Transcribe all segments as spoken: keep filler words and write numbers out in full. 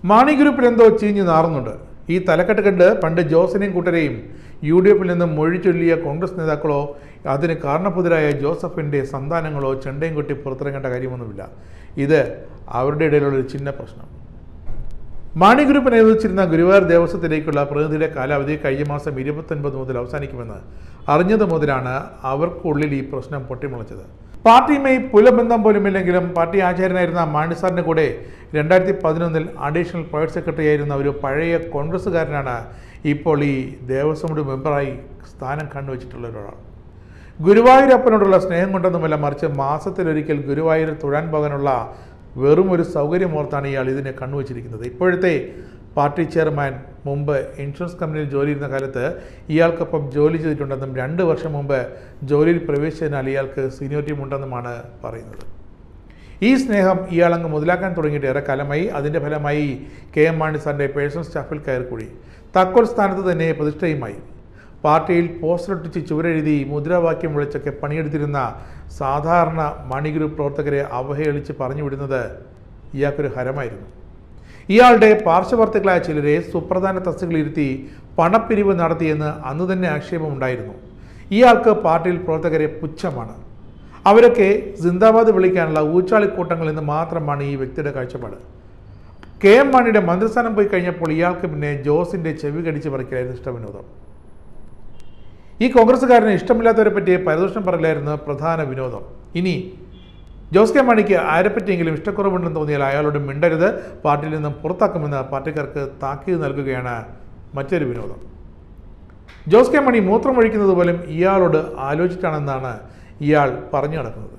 മാണി ഗ്രൂപ്പിൽ എന്തോ ചീഞ്ഞു നാറുന്നുണ്ട്. ഈ തലക്കെട്ട് കണ്ട് പണ്ട് ജോസിനെയും കൂട്ടരെയും യു ഡി എഫിൽ നിന്നും മൊഴി ചൊല്ലിയ കോൺഗ്രസ് നേതാക്കളോ അതിന് കാരണപ്പുതരായ ജോസഫിൻ്റെ സന്താനങ്ങളോ ചെണ്ടയും കൊട്ടി പുറത്തിറങ്ങേണ്ട കാര്യമൊന്നുമില്ല. ഇത് അവരുടെ ഇടയിലുള്ള ഒരു ചിന്ന പ്രശ്നം. മാണി ഗ്രൂപ്പ് അനുവദിച്ചിരുന്ന ഗുരുവായൂർ ദേവസ്വത്തിലേക്കുള്ള പ്രതിനിധിയുടെ കാലാവധി കഴിഞ്ഞ മാസം ഇരുപത്തൊൻപത് മുതൽ അവസാനിക്കുമെന്ന് അറിഞ്ഞത് മുതലാണ് അവർക്കുള്ളിൽ ഈ പ്രശ്നം പൊട്ടിമുളച്ചത്. പാർട്ടിയുമായി പുലബന്ധം പോലുമില്ലെങ്കിലും പാർട്ടി ആചാര്യനായിരുന്ന മാണി സാറിൻ്റെ കൂടെ രണ്ടായിരത്തി പതിനൊന്നിൽ അഡീഷണൽ പ്രൈവറ്റ് സെക്രട്ടറി ആയിരുന്ന ഒരു പഴയ കോൺഗ്രസ്സുകാരനാണ് ഇപ്പോൾ ഈ ദേവസ്വം ബോർഡ് മെമ്പറായി സ്ഥാനം കണ്ടുവച്ചിട്ടുള്ള ഒരാൾ. ഗുരുവായൂരപ്പനോടുള്ള സ്നേഹം കൊണ്ടൊന്നുമല്ല, മറിച്ച് മാസത്തിലൊരിക്കൽ ഗുരുവായൂർ തൊഴാൻ പോകാനുള്ള വെറും ഒരു സൗകര്യമോർത്താണ് ഇയാൾ ഇതിനെ കണ്ണുവച്ചിരിക്കുന്നത്. ഇപ്പോഴത്തെ പാർട്ടി ചെയർമാൻ മുമ്പ് ഇൻഷുറൻസ് കമ്പനിയിൽ ജോലി ചെയ്യുന്ന കാലത്ത് ഇയാൾക്കൊപ്പം ജോലി ചെയ്തിട്ടുണ്ടെന്നും രണ്ട് വർഷം മുമ്പ് ജോലിയിൽ പ്രവേശിച്ചതിനാൽ ഇയാൾക്ക് സീനിയോറിറ്റിയും ഉണ്ടെന്നുമാണ് പറയുന്നത്. ഈ സ്നേഹം ഇയാളങ്ങ് മുതലാക്കാൻ തുടങ്ങിയിട്ട് ഏറെ കാലമായി. അതിൻ്റെ ഫലമായി കെ എം മാണി സാറിൻ്റെ പേഴ്സണൽ സ്റ്റാഫിൽ കയറിക്കൂടി. താക്കോൽ സ്ഥാനത്ത് തന്നെ പ്രതിഷ്ഠയുമായി. പാർട്ടിയിൽ പോസ്റ്ററൊട്ടിച്ച് ചുവരെഴുതി മുദ്രാവാക്യം വിളിച്ചൊക്കെ പണിയെടുത്തിരുന്ന സാധാരണ മാണി ഗ്രൂപ്പ് പ്രവർത്തകരെ അവഹേളിച്ച് പറഞ്ഞു വിടുന്നത് ഇയാൾക്കൊരു ഹരമായിരുന്നു. ഇയാളുടെ പാർശ്വവർത്തികളായ ചിലരെ സുപ്രധാന തസ്തികളിലിരുത്തി പണപ്പിരിവ് നടത്തിയെന്ന് അന്ന് തന്നെ ആക്ഷേപമുണ്ടായിരുന്നു. ഇയാൾക്ക് പാർട്ടിയിൽ പ്രവർത്തകരെ പുച്ഛമാണ്. അവരൊക്കെ സിന്ദാബാദ് വിളിക്കാനുള്ള ഊച്ചാളിക്കൂട്ടങ്ങൾ എന്ന് മാത്രമാണ് ഈ വ്യക്തിയുടെ കാഴ്ചപ്പാട്. കെ എം മാണിയുടെ മന്ത്രിസ്ഥാനം പോയി കഴിഞ്ഞപ്പോൾ ഇയാൾക്ക് പിന്നെ ജോസിൻ്റെ ചെവി കടിച്ച് പറിക്കലായിരുന്നു ഇഷ്ടവിനോദം. ഈ കോൺഗ്രസ്സുകാരന് ഇഷ്ടമില്ലാത്തവരെ പറ്റി പരദൂഷണം പറയലായിരുന്നു പ്രധാന വിനോദം. ഇനി ജോസ് കെ മാണിക്ക് ആരെപ്പറ്റിയെങ്കിലും ഇഷ്ടക്കുറവുണ്ടെന്ന് തോന്നിയാൽ അയാളോട് മിണ്ടരുത്, പാർട്ടിയിൽ നിന്നും പുറത്താക്കുമെന്ന് പാർട്ടിക്കാർക്ക് താക്കീത് നൽകുകയാണ് മറ്റൊരു വിനോദം. ജോസ് കെ മാണി മൂത്രമൊഴിക്കുന്നത് പോലും ഇയാളോട് ആലോചിച്ചിട്ടാണെന്നാണ് ഇയാൾ പറഞ്ഞു നടക്കുന്നത്.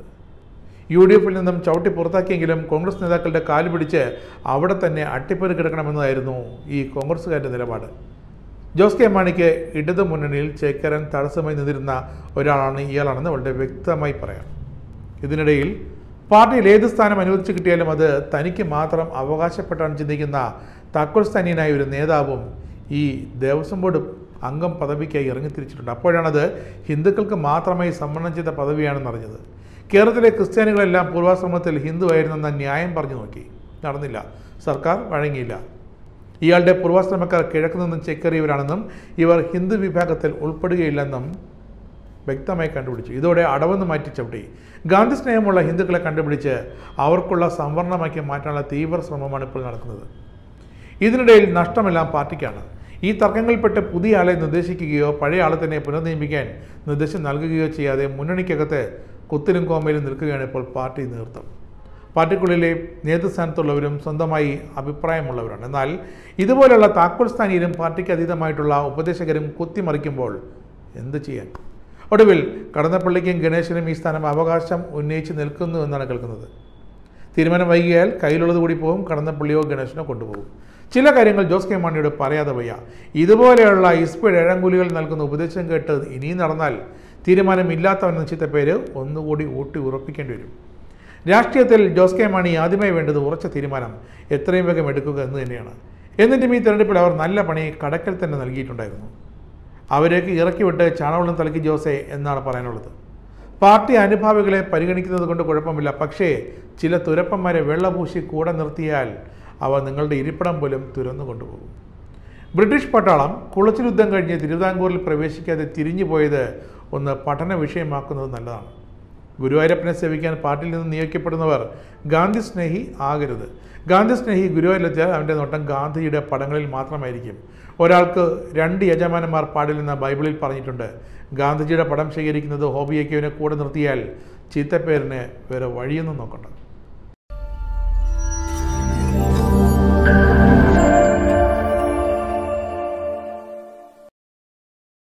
യു ഡി എഫിൽ നിന്നും ചവിട്ടി പുറത്താക്കിയെങ്കിലും കോൺഗ്രസ് നേതാക്കളുടെ കാല് പിടിച്ച് അവിടെ തന്നെ അട്ടിപ്പേറി കിടക്കണമെന്നതായിരുന്നു ഈ കോൺഗ്രസ്സുകാരുടെ നിലപാട്. ജോസ് കെ മാണിക്ക് ഇടതു മുന്നണിയിൽ ചേക്കേറാൻ തടസ്സമായി നിന്നിരുന്ന ഒരാളാണ് ഇയാളാണെന്ന് വളരെ വ്യക്തമായി പറയാം. ഇതിനിടയിൽ പാർട്ടിയിൽ ഏത് സ്ഥാനം അനുവദിച്ച് കിട്ടിയാലും അത് തനിക്ക് മാത്രം അവകാശപ്പെട്ടാണ് ചിന്തിക്കുന്ന താക്കോൽ സ്ഥാനീയനായ ഒരു നേതാവും ഈ ദേവസ്വം ബോർഡ് അംഗം പദവിക്കായി ഇറങ്ങിത്തിരിച്ചിട്ടുണ്ട്. അപ്പോഴാണത് ഹിന്ദുക്കൾക്ക് മാത്രമായി സംവരണം ചെയ്ത പദവിയാണെന്ന് അറിഞ്ഞത്. കേരളത്തിലെ ക്രിസ്ത്യാനികളെല്ലാം പൂർവാശ്രമത്തിൽ ഹിന്ദു ആയിരുന്നെന്ന ന്യായം പറഞ്ഞു നോക്കി, നടന്നില്ല. സർക്കാർ വഴങ്ങിയില്ല. ഇയാളുടെ പൂർവാശ്രമക്കാർ കിഴക്ക് നിന്നും ചേക്കേറിയവരാണെന്നും ഇവർ ഹിന്ദു വിഭാഗത്തിൽ ഉൾപ്പെടുകയില്ലെന്നും വ്യക്തമായി കണ്ടുപിടിച്ചു. ഇതോടെ അടവെന്ന് മാറ്റി ചവിട്ടി ഗാന്ധി സ്നേഹമുള്ള ഹിന്ദുക്കളെ കണ്ടുപിടിച്ച് അവർക്കുള്ള സംവരണമാക്കി മാറ്റാനുള്ള തീവ്ര ശ്രമമാണ് ഇപ്പോൾ നടക്കുന്നത്. ഇതിനിടയിൽ നഷ്ടമെല്ലാം പാർട്ടിക്കാണ്. ഈ തർക്കങ്ങളിൽപ്പെട്ട് പുതിയ ആളെ നിർദ്ദേശിക്കുകയോ പഴയ ആളെ തന്നെ പുനർനിയമിക്കാൻ നിർദ്ദേശം നൽകുകയോ ചെയ്യാതെ മുന്നണിക്കകത്ത് കുത്തിലും കോമയിലും നിൽക്കുകയാണ് ഇപ്പോൾ പാർട്ടി നേതൃത്വം. പാർട്ടിക്കുള്ളിലെ നേതൃസ്ഥാനത്തുള്ളവരും സ്വന്തമായി അഭിപ്രായമുള്ളവരാണ്. എന്നാൽ ഇതുപോലെയുള്ള താക്കോൽ സ്ഥാനീയരും പാർട്ടിക്ക് അതീതമായിട്ടുള്ള ഉപദേശകരും കുത്തിമറിക്കുമ്പോൾ എന്ത് ചെയ്യാൻ? ഒടുവിൽ കടന്നപ്പള്ളിക്കും ഗണേശനും ഈ സ്ഥാനം അവകാശം ഉന്നയിച്ച് നിൽക്കുന്നു എന്നാണ് കേൾക്കുന്നത്. തീരുമാനം വൈകിയാൽ കയ്യിലുള്ളത് കൂടി പോകും, കടന്നപ്പള്ളിയോ ഗണേശനോ കൊണ്ടുപോകും. ചില കാര്യങ്ങൾ ജോസ് കെ മാണിയോട് പറയാതെ വയ്യ. ഇതുപോലെയുള്ള ഇസ്പീഡ് ഏഴംകൂലികൾ നൽകുന്ന ഉപദേശം കേട്ട് ഇനിയും നടന്നാൽ തീരുമാനമില്ലാത്തവൻ നിശ്ചിത പേര് ഒന്നുകൂടി ഊട്ടി ഉറപ്പിക്കേണ്ടി വരും. രാഷ്ട്രീയത്തിൽ ജോസ് കെ മാണി ആദ്യമായി വേണ്ടത് ഉറച്ച തീരുമാനം എത്രയും വേഗം എടുക്കുക എന്ന് തന്നെയാണ്. എന്നിട്ടും ഈ തെരഞ്ഞെടുപ്പിൽ അവർ നല്ല പണി കടക്കൽ തന്നെ നൽകിയിട്ടുണ്ടായിരുന്നു. അവരേക്ക് ഇറക്കി വിട്ട് ചാണവെള്ളം തലക്കി ജോസെ എന്നാണ് പറയാനുള്ളത്. പാർട്ടി അനുഭാവികളെ പരിഗണിക്കുന്നത് കൊണ്ട് കുഴപ്പമില്ല, പക്ഷേ ചില തുരപ്പന്മാരെ വെള്ളപൂശി കൂടെ നിർത്തിയാൽ അവ നിങ്ങളുടെ ഇരിപ്പിടം പോലും തുരന്നു കൊണ്ടുപോകും. ബ്രിട്ടീഷ് പട്ടാളം കുളച്ചിൽ യുദ്ധം കഴിഞ്ഞ് തിരുവിതാംകൂറിൽ പ്രവേശിക്കാതെ തിരിഞ്ഞു പോയത് ഒന്ന് പഠന വിഷയമാക്കുന്നത് നല്ലതാണ്. ഗുരുവായൂരപ്പനെ സേവിക്കാൻ പാർട്ടിയിൽ നിന്ന് നിയോഗിക്കപ്പെടുന്നവർ ഗാന്ധി സ്നേഹി ആകരുത്. ഗാന്ധി സ്നേഹി ഗുരുവായൂരിലെത്തിയാൽ അവൻ്റെ നോട്ടം ഗാന്ധിജിയുടെ പടങ്ങളിൽ മാത്രമായിരിക്കും. ഒരാൾക്ക് രണ്ട് യജമാനന്മാർ പാടില്ലെന്ന് ബൈബിളിൽ പറഞ്ഞിട്ടുണ്ട്. ഗാന്ധിജിയുടെ പടം ശേഖരിക്കുന്നത് ഹോബിയാക്കിയവനെ കൂടെ നിർത്തിയാൽ ചീത്തപ്പേരിന് വേറെ വഴിയൊന്നും നോക്കണ്ട.